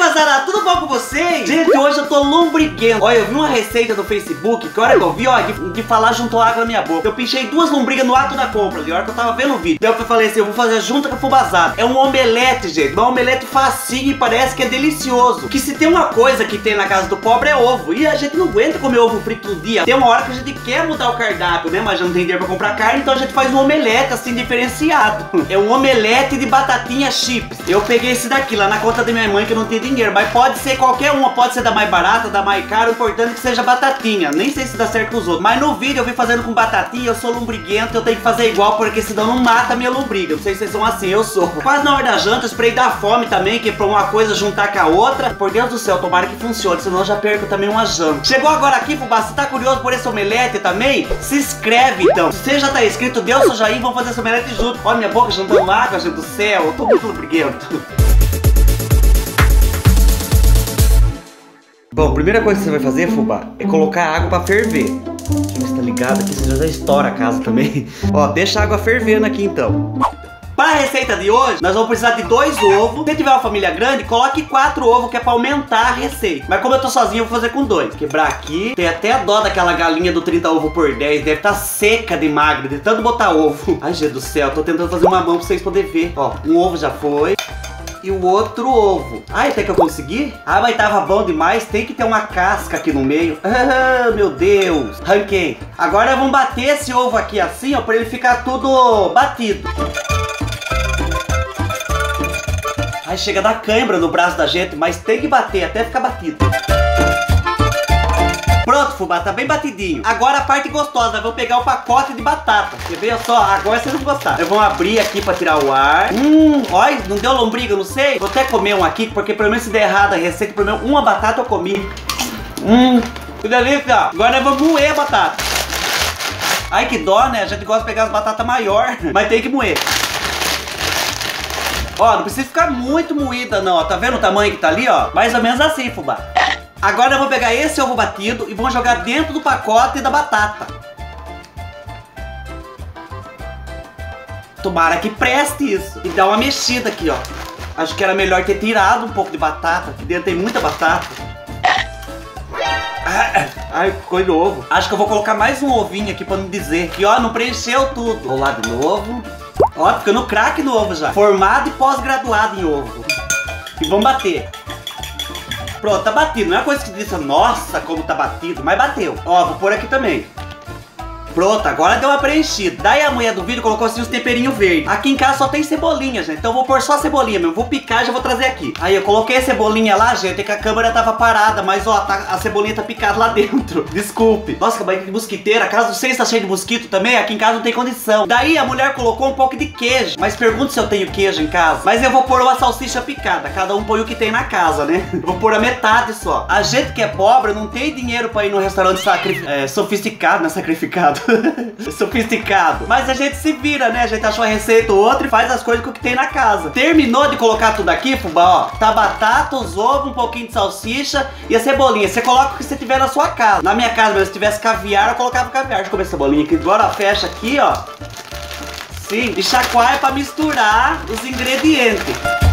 Fubazada, tudo bom com vocês? Gente, hoje eu tô lombriguento. Olha, eu vi uma receita no Facebook que a hora que eu vi, ó, de falar juntou água na minha boca. Eu pinchei 2 lombrigas no ato da compra, a hora que eu tava vendo o vídeo. Daí eu falei assim, eu vou fazer junto com a Fubazada. É um omelete, gente, um omelete facinho e parece que é delicioso. Que se tem uma coisa que tem na casa do pobre é ovo. E a gente não aguenta comer ovo frito todo dia. Tem uma hora que a gente quer mudar o cardápio, né, mas já não tem dinheiro pra comprar carne, então a gente faz um omelete assim diferenciado. É um omelete de batatinha chips. Eu peguei esse daqui lá na conta da minha mãe que eu não tinha dinheiro, mas pode ser qualquer uma, pode ser da mais barata, da mais cara, o importante é que seja batatinha. Nem sei se dá certo com os outros, mas no vídeo eu vi fazendo com batatinha, eu sou lombriguento, eu tenho que fazer igual, porque senão não mata a minha lombriga. Não sei se vocês são assim, eu sou. Quase na hora da janta, eu esperei dar fome também, que é pra uma coisa juntar com a outra. Por Deus do céu, tomara que funcione, senão eu já perco também uma janta. Chegou agora aqui, fubá, você tá curioso por esse omelete também? Se inscreve então. Se você já tá inscrito, dê o seu joinha e vamos fazer esse omelete junto. Olha minha boca juntando água, gente do céu, eu tô muito lombriguento. Bom, a primeira coisa que você vai fazer, fubá, é colocar a água pra ferver. Deixa eu ver se tá ligado aqui, senão já estoura a casa também. Ó, deixa a água fervendo aqui então. Para a receita de hoje, nós vamos precisar de 2 ovos. Se tiver uma família grande, coloque 4 ovos, que é pra aumentar a receita. Mas como eu tô sozinho, eu vou fazer com 2. Quebrar aqui. Tem até a dó daquela galinha do 30 ovos por 10. Deve estar seca de magra, de tanto botar ovo. Ai, gente do céu, tô tentando fazer uma mão pra vocês poderem ver. Ó, um ovo já foi. E o outro ovo. Ai, até que eu consegui? Ah, mas tava bom demais. Tem que ter uma casca aqui no meio. Ah, meu Deus. Ranquei. Agora vamos bater esse ovo aqui assim, ó, pra ele ficar tudo batido. Ai, chega a dar cãibra no braço da gente, mas tem que bater até ficar batido. Pronto, fubá, tá bem batidinho. Agora a parte gostosa, nós vamos pegar o pacote de batata. Quer ver só? Agora vocês vão gostar. Nós vamos abrir aqui pra tirar o ar. Olha, não deu lombriga, não sei. Vou até comer um aqui, porque pelo menos se der errado a receita, pelo menos uma batata eu comi. Que delícia. Agora nós vamos moer a batata. Ai, que dó, né? A gente gosta de pegar as batatas maiores, mas tem que moer. Ó, não precisa ficar muito moída não, ó. Tá vendo o tamanho que tá ali, ó? Mais ou menos assim, fubá. Agora eu vou pegar esse ovo batido e vou jogar dentro do pacote da batata. Tomara que preste isso. E dá uma mexida aqui, ó. Acho que era melhor ter tirado um pouco de batata. Aqui dentro tem muita batata. Ai, ficou de ovo. Acho que eu vou colocar mais um ovinho aqui pra não dizer. Que, ó, não preencheu tudo. Vou lá de novo. Ó, ficando craque no ovo já. Formado e pós-graduado em ovo. E vamos bater. Pronto, tá batido. Não é coisa que diz, nossa, como tá batido. Mas bateu. Ó, vou pôr aqui também. Pronto, agora deu uma preenchida. Daí a mulher do vídeo colocou assim os temperinhos verdes. Aqui em casa só tem cebolinha, gente. Então eu vou pôr só a cebolinha mesmo. Vou picar e já vou trazer aqui. Aí eu coloquei a cebolinha lá, gente, que a câmera tava parada. Mas ó, a cebolinha tá picada lá dentro. Desculpe. Nossa, que barriga de mosquiteira. A casa de vocês tá cheia de mosquito também. Aqui em casa não tem condição. Daí a mulher colocou um pouco de queijo. Mas pergunta se eu tenho queijo em casa. Mas eu vou pôr uma salsicha picada. Cada um põe o que tem na casa, né? Eu vou pôr a metade só. A gente que é pobre não tem dinheiro pra ir num restaurante sofisticado, né? Sacrificado. Sofisticado. Mas a gente se vira, né? A gente achou a receita ou outra e faz as coisas com o que tem na casa. Terminou de colocar tudo aqui, fubá, ó. Tá batata, os ovos, um pouquinho de salsicha e a cebolinha. Você coloca o que você tiver na sua casa. Na minha casa, se tivesse caviar, eu colocava caviar. Deixa eu comer a cebolinha aqui. Agora ó, fecha aqui, ó. Sim. E chacoalha pra misturar os ingredientes.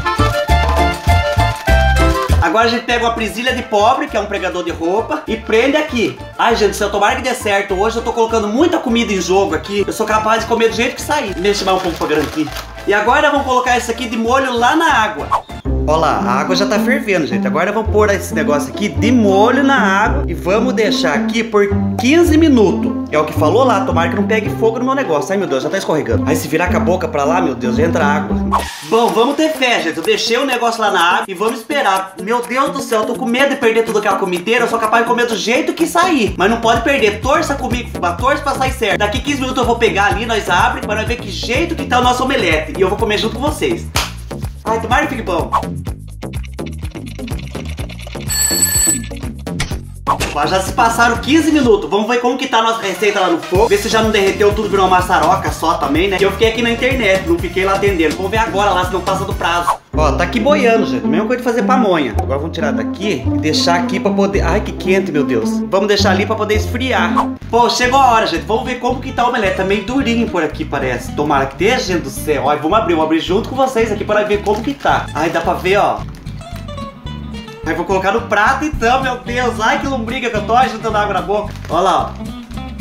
Agora a gente pega uma presilha de pobre, que é um pregador de roupa, e prende aqui. Ai, gente, se eu tomar que dê certo, hoje eu tô colocando muita comida em jogo aqui. Eu sou capaz de comer do jeito que sair. Deixa eu chamar um pouco pra garantir. E agora vamos colocar isso aqui de molho lá na água. Olha lá, a água já tá fervendo, gente. Agora vamos pôr esse negócio aqui de molho na água e vamos deixar aqui por 15 minutos. É o que falou lá, tomara que não pegue fogo no meu negócio. Ai, meu Deus, já tá escorregando. Aí se virar com a boca pra lá, meu Deus, já entra água. Bom, vamos ter fé, gente. Eu deixei o negócio lá na água e vamos esperar. Meu Deus do céu, eu tô com medo de perder tudo aquela comideira. Eu sou capaz de comer do jeito que sair. Mas não pode perder. Torça comigo, fubá, torça pra sair certo. Daqui 15 minutos eu vou pegar ali, nós abre pra nós ver que jeito que tá o nosso omelete. E eu vou comer junto com vocês. Ai, tomara que fique bom. Ó, já se passaram 15 minutos. Vamos ver como que tá a nossa receita lá no fogo. Ver se já não derreteu tudo, virou uma maçaroca só também, né? E eu fiquei aqui na internet, não fiquei lá atendendo. Vamos ver agora lá se não passa do prazo. Ó, tá aqui boiando, gente. Mesma coisa de fazer pamonha. Agora vamos tirar daqui e deixar aqui pra poder... Ai, que quente, meu Deus. Vamos deixar ali pra poder esfriar. Pô, chegou a hora, gente. Vamos ver como que tá o omelete. Tá meio durinho por aqui, parece. Tomara que esteja, gente do céu. Ó, vamos abrir junto com vocês aqui pra ver como que tá. Ai, dá pra ver, ó. Aí vou colocar no prato então, meu Deus. Ai, que lombriga que eu tô juntando água na boca. Olha lá, ó.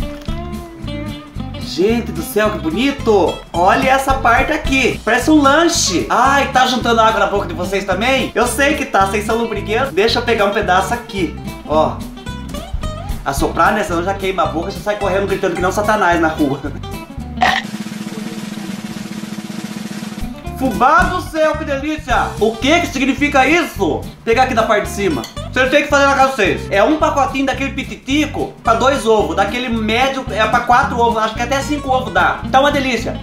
Gente do céu, que bonito. Olha essa parte aqui. Parece um lanche. Ai, tá juntando água na boca de vocês também? Eu sei que tá, vocês são lombrigueiros. Deixa eu pegar um pedaço aqui. Ó. Assoprar, né? Senão já queima a boca. Já sai correndo gritando que não Satanás na rua. Fubá do céu, que delícia! O que significa isso? Vou pegar aqui da parte de cima. Vocês têm que fazer na casa de vocês. É um pacotinho daquele pititico pra 2 ovos. Daquele médio é pra 4 ovos. Acho que até 5 ovos dá. Tá uma delícia.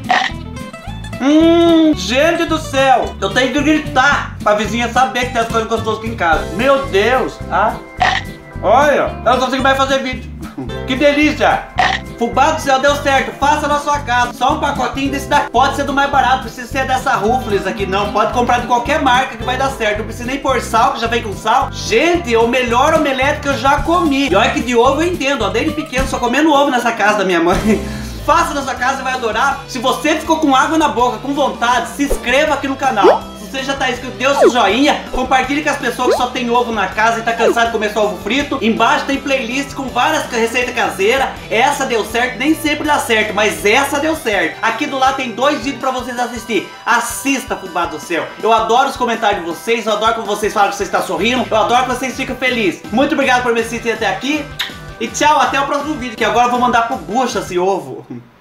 Gente do céu. Eu tenho que gritar pra vizinha saber que tem as coisas gostosas aqui em casa. Meu Deus. Ah. Olha, eu não consigo mais fazer vídeo. Que delícia. Fubá do céu, deu certo, faça na sua casa. Só um pacotinho desse daqui. Pode ser do mais barato, precisa ser dessa Ruffles aqui não. Pode comprar de qualquer marca que vai dar certo. Não precisa nem pôr sal, que já vem com sal. Gente, é o melhor omelete que eu já comi. E olha que de ovo eu entendo, ó, desde pequeno só comendo ovo nessa casa da minha mãe. Faça na sua casa, você vai adorar. Se você ficou com água na boca, com vontade, se inscreva aqui no canal. Se você já tá inscrito, dê o seu joinha. Compartilhe com as pessoas que só tem ovo na casa e tá cansado de comer só ovo frito. Embaixo tem playlist com várias receitas caseiras. Essa deu certo, nem sempre dá certo, mas essa deu certo. Aqui do lado tem 2 vídeos pra vocês assistir. Assista, Fubá do céu. Eu adoro os comentários de vocês, eu adoro quando vocês falam que vocês estão sorrindo. Eu adoro que vocês ficam felizes. Muito obrigado por me assistir até aqui. E tchau, até o próximo vídeo, que agora eu vou mandar pro bucho esse ovo.